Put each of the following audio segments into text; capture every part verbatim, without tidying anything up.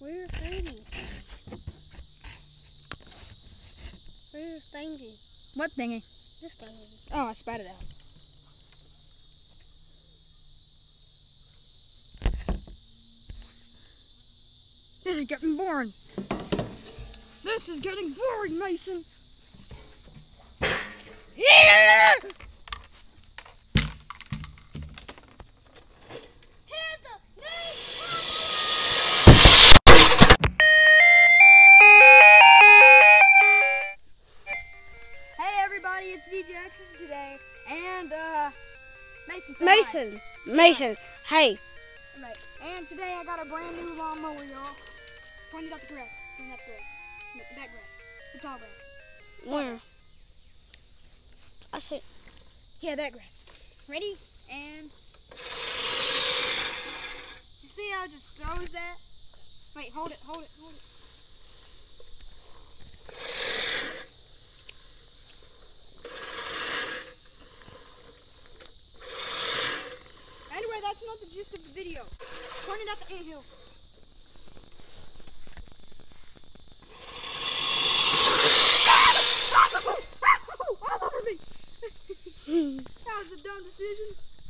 Where's Thingy? Where's Thingy? What thingy? This thingy. Oh, I spat it out. This is getting boring. This is getting boring, Mason. Yeah! Hey everybody, it's V Jackson today, and uh, Mason. Say Mason. hi. Mason. Hey. Right. And today I got a brand new lawnmower, y'all. Point it up the grass. Point it up the grass. No, that grass. The tall grass. Tall Where? grass. I said. Yeah, that grass. Ready? And you see how it just throws that? Wait, hold it, hold it, hold it. Anyway, that's not the gist of the video. Point it at the anthill. All over me. That was a dumb decision.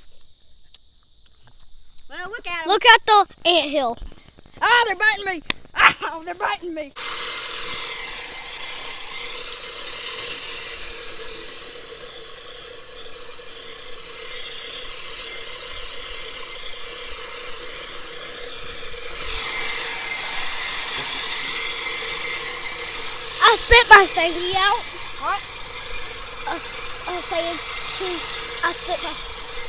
Well, look at them. Look at the anthill. Ah, they're biting me. Ah, they're biting me. I spit my thingy out. What? Uh, I was saying, too, I spit my.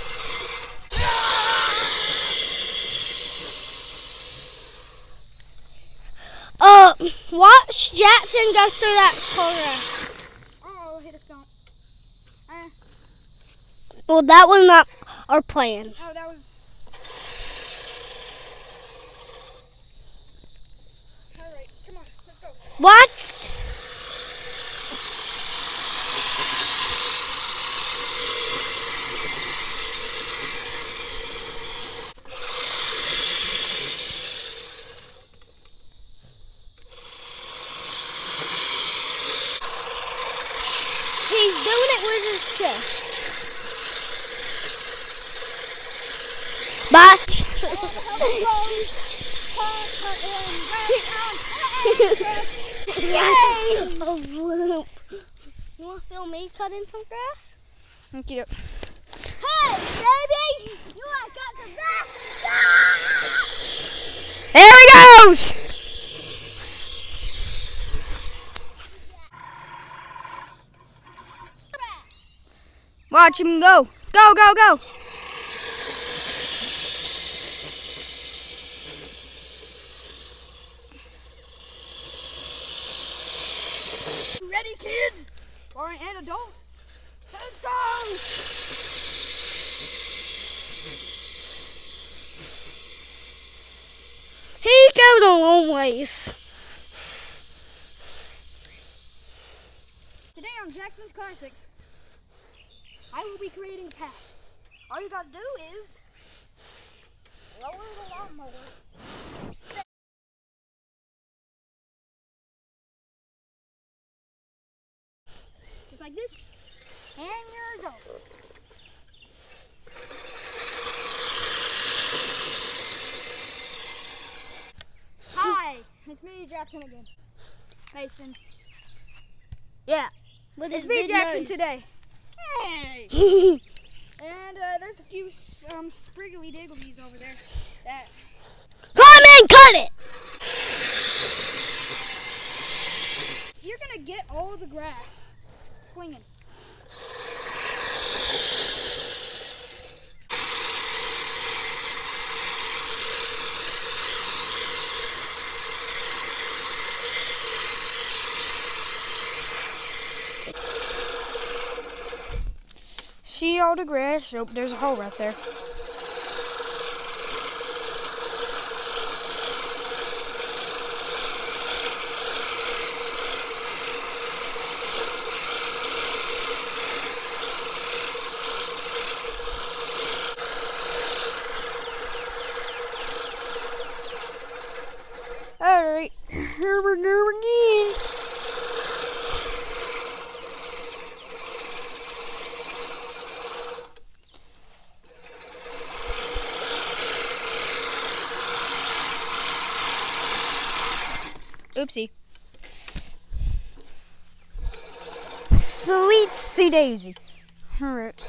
Uh, watch Jackson go through that corner. Oh, hit a stump. Uh, Well, that was not our plan. oh, that was. All right, come on, let's go. What? He's doing it with his chest. Bye. Yay! Oh, whoop. You want to film me cutting some grass? Thank you. Hey, baby! You want to cut some grass? There he goes! Watch him go. Go, go, go. Ready, kids? Or and adults? Let's go! He goes a long ways. Today on Jackson's Classics, I will be creating a path. All you gotta do is lower the lawnmower. Just like this. And you're go. Hi, it's me, Jackson again. Mason. Yeah. With It's his me, big Jackson, nose. today. Hey! And uh, there's a few um, spriggly digglies over there. That Come in, cut it! you're gonna get all the grass flinging. See all the grass? Nope, there's a hole right there. Oh, Alright, here we go again. Oopsie. Sweet daisy. Alright.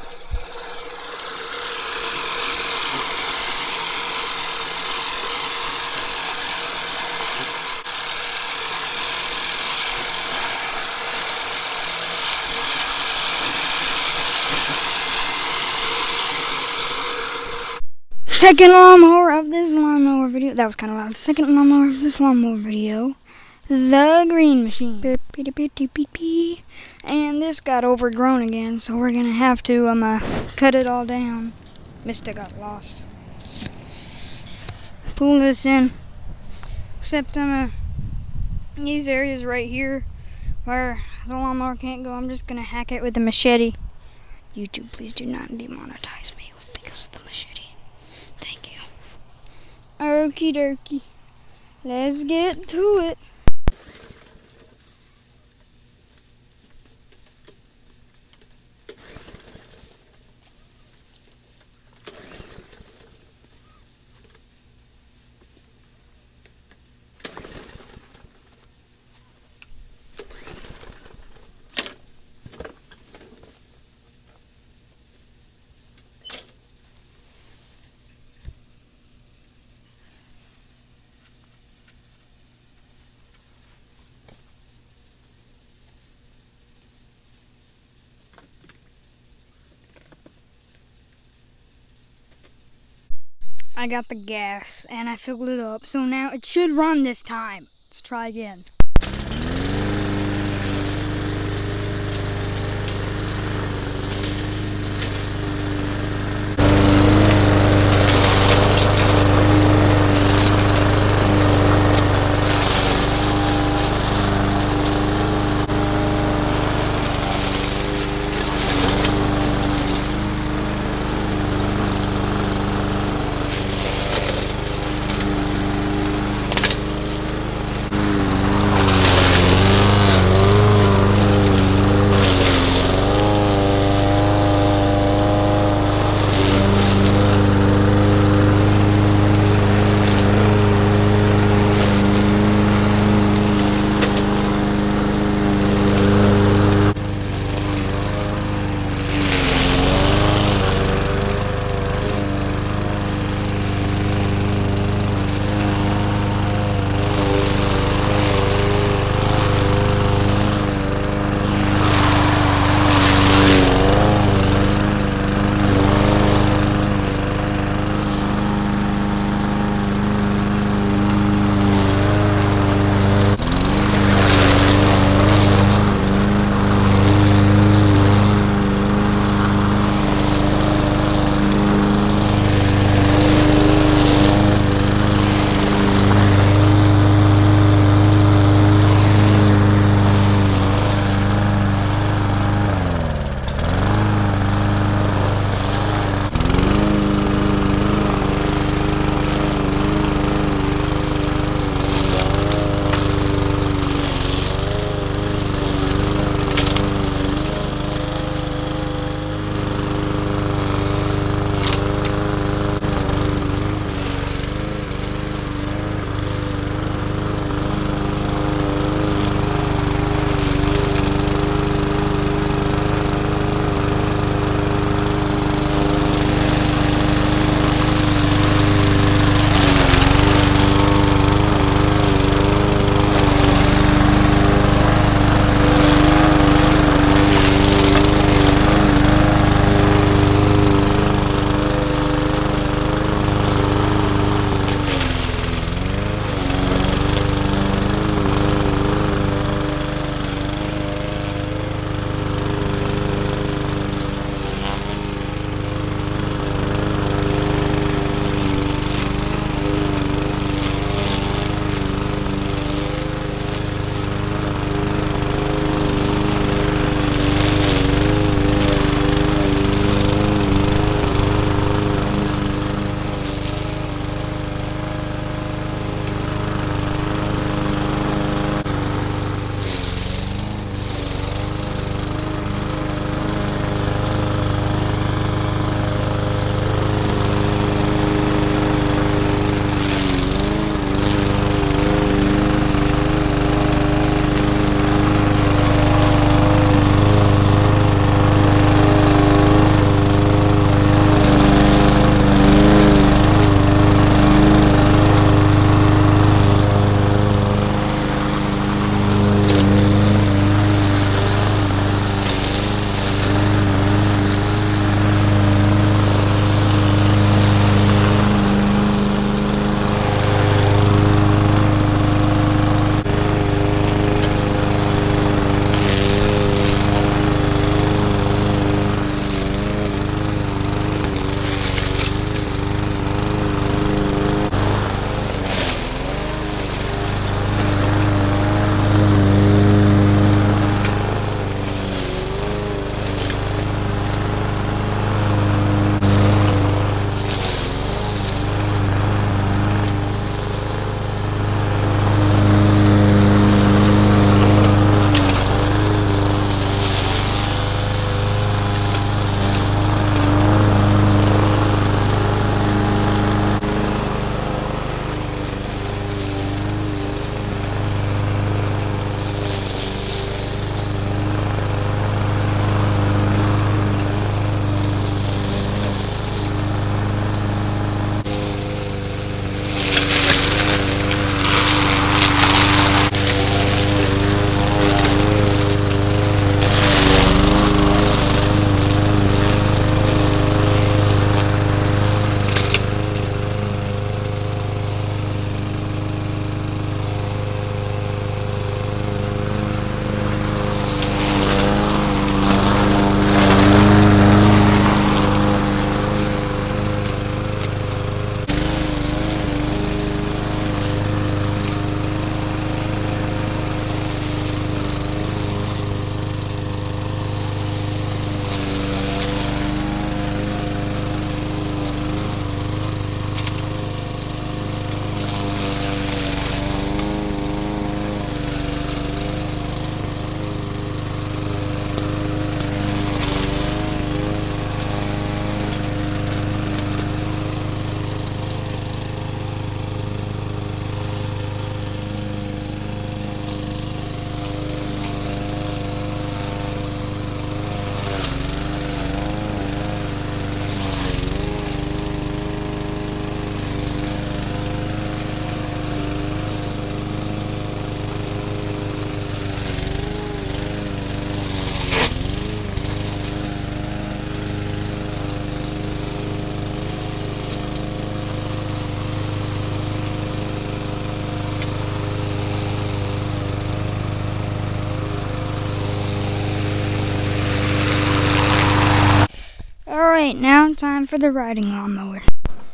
Second lawnmower of this lawnmower video. That was kind of loud. Second lawnmower of this lawnmower video. The green machine. And this got overgrown again, so we're gonna have to um uh, cut it all down. Mista got lost. Pull this in. Except um uh, these areas right here where the lawnmower can't go, I'm just gonna hack it with a machete. YouTube, please do not demonetize me because of the machete. Thank you. Okie dokie. Let's get to it. I got the gas and I filled it up, so now it should run this time. Let's try again. Alright, now time for the riding lawnmower.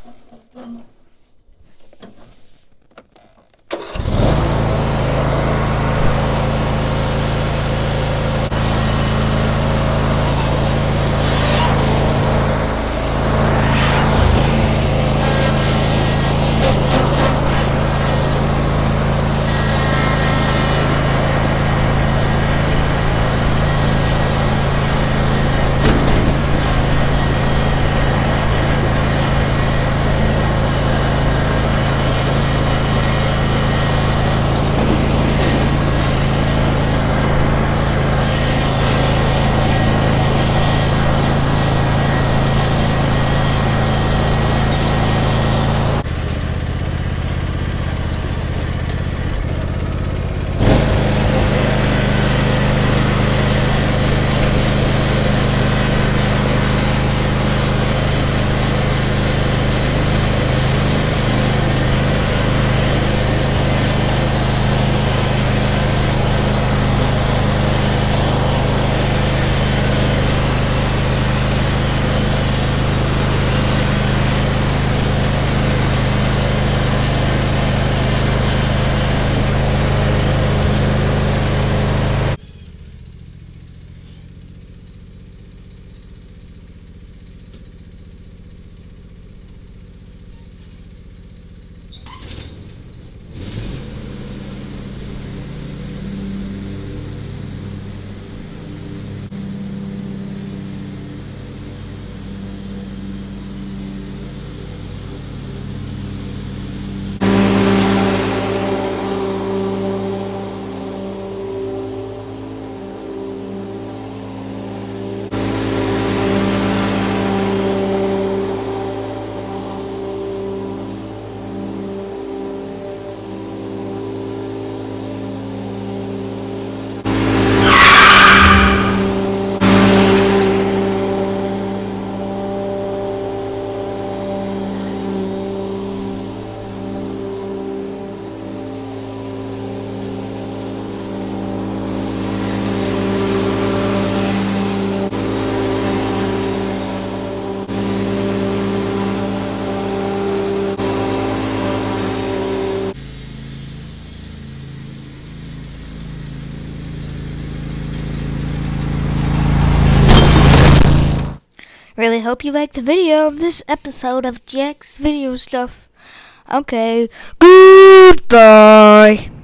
Really hope you liked the video of this episode of Jack's Video Stuff. Okay, goodbye.